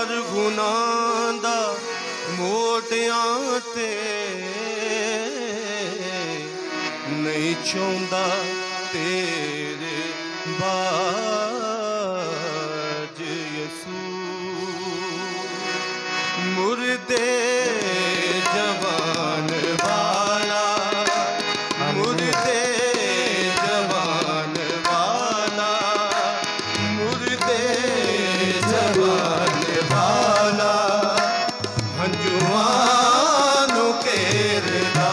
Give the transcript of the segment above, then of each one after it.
हर गुनाह दा मोटियां ते नहीं चाहुंदा तेरे बाज यसू मुर्दे जवान वाला मुर्दे जवान वाला मुर्दे जवान वाला हंजुआनु केरदा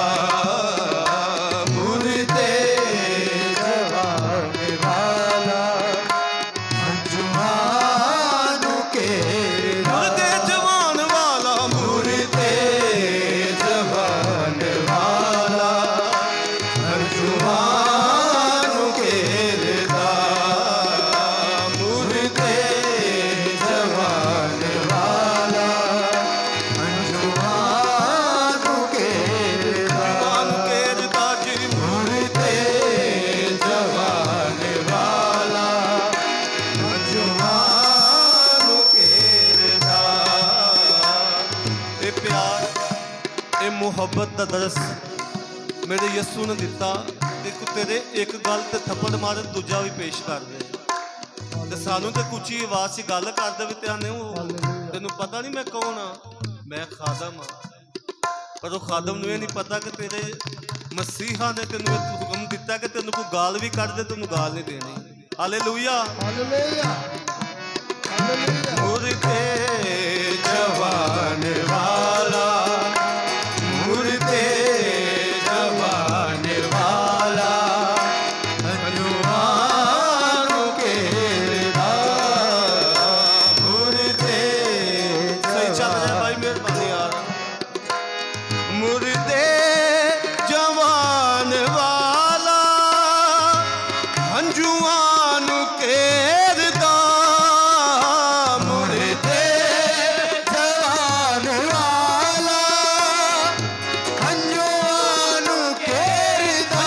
मुर्दे जवान वाला हंजुआनु केरदा मुर्दे जवान वाला मुर्दे जवान वाला हंजुआनु केरदा मुर्दे जवान वाला हंजुआनु केरदा जी मुर्दे जवान वाला हंजुआनु केरदा ए प्यार ए मुहब्बत दा दरस मेरे यसू ने दिता। एक तेरे एक गल ते थप्पड़ मार दूजा भी पेश कर दे ते सानू ते कुछ ही आवाज से गल कर दे तेनू पता नहीं मैं कौन हाँ, मैं खादम हाँ। पर वो खादम नूं नहीं पता कि तेरे मसीहा ने तेनू हुक्म दिता कि तेनू कोई गाल भी कर दे तेनू गाल नहीं देनी। हालेलुया मुर्दे जवान वाला मुर्दे जवान वाला हंजुआनु केरदा मुर्दे सही चल रहा है भाई, मेहरबानी यार। मुर्दे जवान वाला हंजुआनु केरदा मुर्दे जवान वाला हंजुआनु केरदा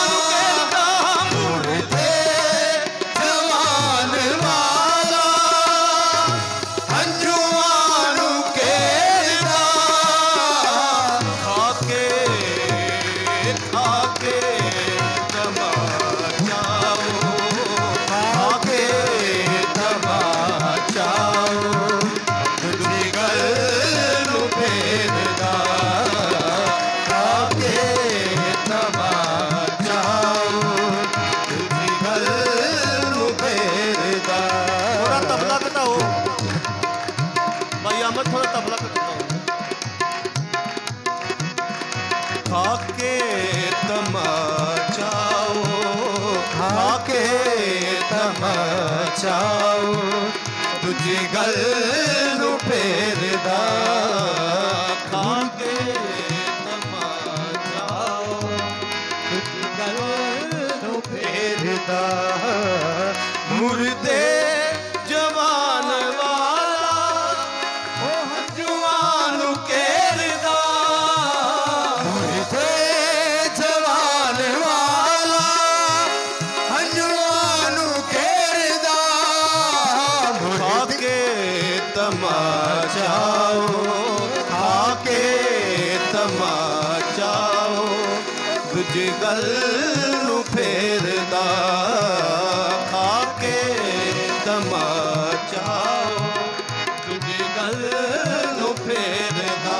मुर्दे जवान वाला हंजुआनु केरदा खाके खाके तमाचाओ खाके तमाचाओ तुझी गल नूं फेरदा खाके तमाचाओ तुझी गल नूं फेरदा। थोड़ा तबला घटाओ भाई अहमद, थोड़ा तबला घटाओ। खाके तमाचाओ खाके तमाचाओ तुझी गल नूं फेरदा खाके तमाचाओ तुझी गल नूं फेरदा मुर्दे जवान वाला ओ हंजुआनु केरदा मुर्दे जवान वाला हंजुआनु केरदा खाके तमाचाओ खाके तमाचाओ तुझी गल नूं फेरदा खाके तमाचाओ तुझी गल नूं फेरदा।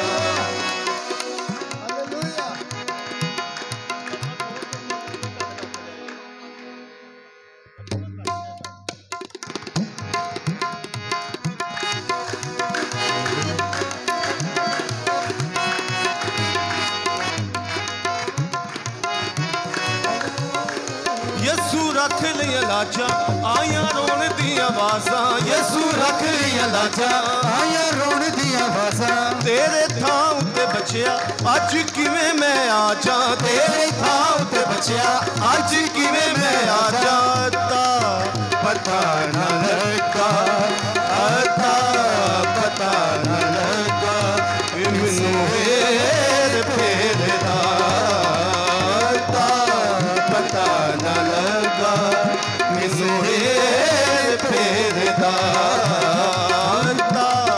यसू रख लिया लाजा आया रोन दी आवाज़ां यसू रख लिया लाजा आया रोन दी आवाज़ां तेरे थां उत्ते बचिया अज किवें मैं आ जा तेरे थां उत्ते बचिया अज किवें मैं आ जाता पता न लगा अता पता न लगा मैनू हेर फेरदा पता न लगा मैनू हेर फेरदा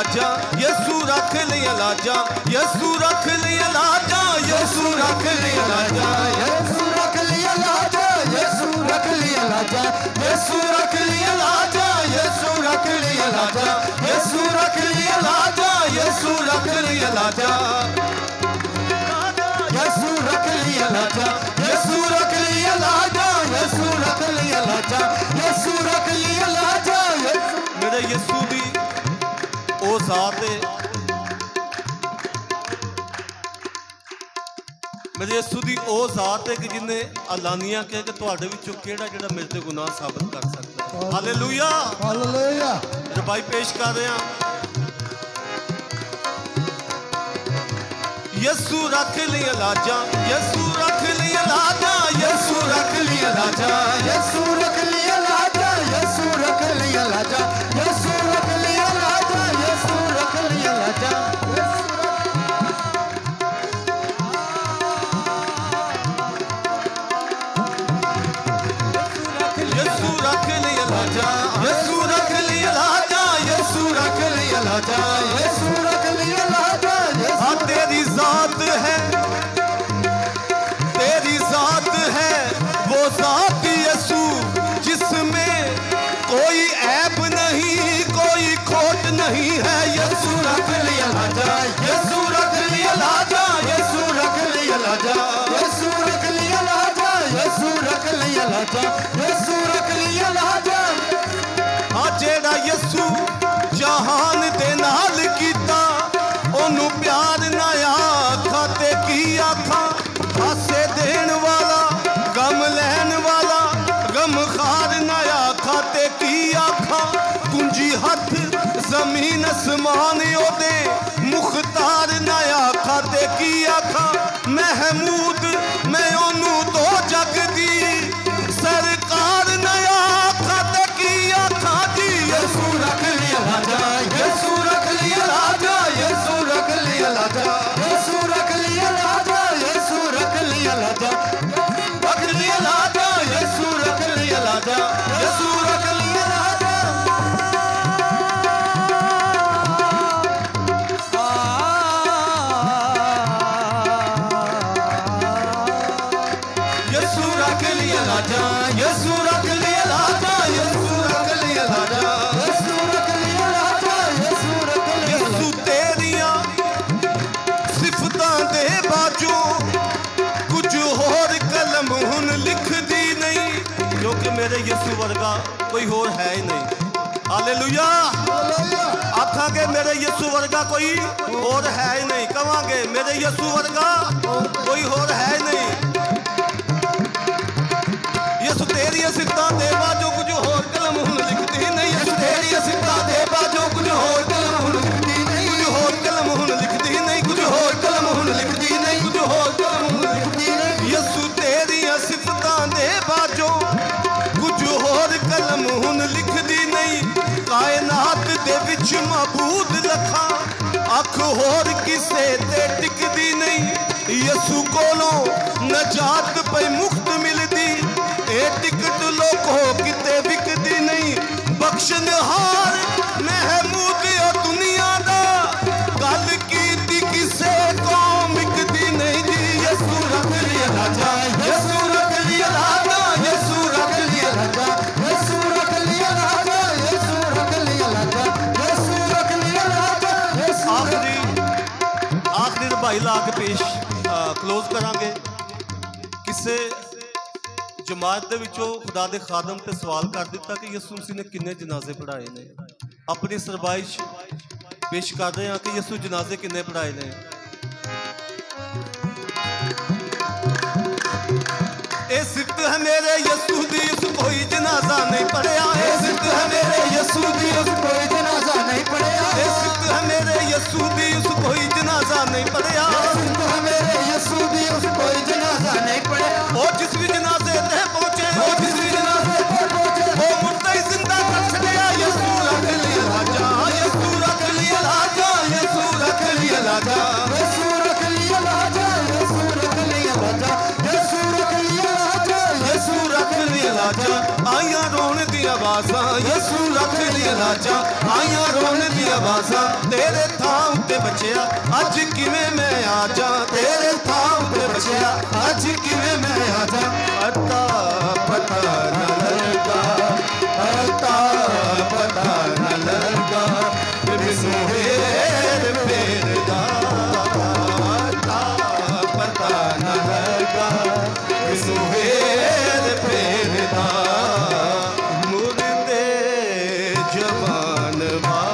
लाजा यसू रख लिया लाजा यसू रख लिया लाजा यसू रख लिया लाजा यसू रख लिया लाजा यसू रख लिया लाजा यसू रख लिया लाजा यसू रख लिया लाजा यसू रख लिया लाजा यसू रख लिया लाजा यसू रख लिया लाजा यसू रख लिया लाजा यसू रख लिया लाजा यसू रख लिया लाजा मेरे यसू दी ओ जात है मेरे यसू दी ओ जात है कि जिन्हें अलानिया कह के तुहाडे विचों केड़ा जेड़ा मेरे ते गुनाह साबित कर सकता है। हालेलुया हालेलुया रबाई पेश कर रहे हैं यसू रख लिया लाजा यसू रख लिया लाजा यसू रख लिया लाजा यसू रख लिया लाजा यसू रख लिया लाजा यसू रख लिया लाजा यसू रख लिया लाजा यसू रख लिया लाजा यसू रख लिया लाजा यसू रख लिया लाजा यसू रख लिया लाजा हाँ तेरी जात है तेरी जात है वो जात यसू जिसमें कोई ऐब नहीं कोई खोट नहीं है यसू रख लिया लाजा यसू रख लिया लाजा यसू रख लिया लाजा यसू रख लिया लाजा यसू रख लिया लाजा यसू रख लिया लाजा हाँ जेड़ा यसू जहान दे नाल कीता ओनू प्यार ना आखा ते की आखा हासे देन वाला गम लैन वाला गम खार ना आखा ते की आखा कुंजी हथ जमीन आसमान ओदे मुख्तार ना आखा ते की आखा महमूद मैं ओनू दो जग दी सरकार ना आखा ते की आखा जी यसू रख लिया लाजा यसू रख लिया लाजा यसू रख लिया लाजा यसू रख लिया लाजा यसू रख लिया लाजा रख लिया लाजा यसू रख लिया लाजा यसू रख लिया लाजा यसू रख लिया लाजा यसू रख लिया लाजा यसू रख लिया लाजा यसू रख लिया लाजा यसू रख लिया यसू तेरिया सिफतां दे बाजू कुछ होर कलम हुन लिख दी नहीं क्योंकि मेरे यसू वर्गा कोई होर है ही नहीं। हालेलुया आखांगे मेरे यसू वर्गा कोई होर है ही नहीं कहांगे मेरे यसू वर्गा कोई होर है ही नहीं। यसू तेरी सिफतां दे बाजू कुछ होर कलम हुन लिखती नहीं यसू तेरी सिफतां दे बाजू कुछ होर कलम हुन लिखती नहीं कुछ होर कलम हुन लिखती नहीं कुछ होर कलम हुन लिखती नहीं कुछ होर कलम हुन लिखती नहीं यसू तेरी सिफतां दे बाजू कुछ होर कलम हुन लिखदी नहीं कायनात दे विच मबूद लखा अख होर किसे ते टिकदी नहीं यसू कोलों नजात पई मुफ्त मिलदी ए टिकट लोको किते विकदी नहीं बख्शनहार महमूद दुनिया दा गल कीती किसे कौम विकदी नहीं जी यसू रख लिया लाजा यसू रख लिया लाजा यसू रख लिया लाजा यसू रख लिया लाजा यसू रख लिया लाजा यसू रख लिया लाजा आखिरी भाई ला के पेश क्लोज करांगे किसे जमात दे विचों खुदा दे खादम ते सवाल कर दिता कि यसू मसीह ने किन्ने जनाजे पढ़ाए ने अपनी सरबाइश पेश कर रहे हैं कि यसू जनाजे किन्ने पढ़ाए ने ए सिफत है मेरे यसू दी उस कोई जनाजा नहीं पढ़या ए सिफत है मेरे यसू दी उस कोई जनाजा नहीं पढ़या ए सिफत है मेरे यसू दी उस कोई जनाजा नहीं पढ़या ए सिफत है मेरे यसू दी उस कोई जनाजा नहीं पढ़या ओ जिस भी जनाजे ते पहुंचे ओ जिस भी जनाजे ते पहुंचे ओ मुर्दा ही जिंदा कर छड़या यसू रख लिया लाजा यसू रख लिया लाजा यसू रख लिया लाजा यसू रख लिया लाजा यसू रख लिया लाजा यसू रख लिया लाजा यसू रख लिया लाजा आइयां रोन दिया आवाज़ां यसू रख दियां लाजां आईयां रोण दी आवाज़ां तेरे थां उत्ते बचिया अज किवें मैं आ जा तेरे थां उत्ते बचिया अज किवें मैं आ जा अता पता न लगा अता पता न लगा बिसोहेर फेरदा अता पता न लगा बिसोहेर फेरदा मुर्दे जवान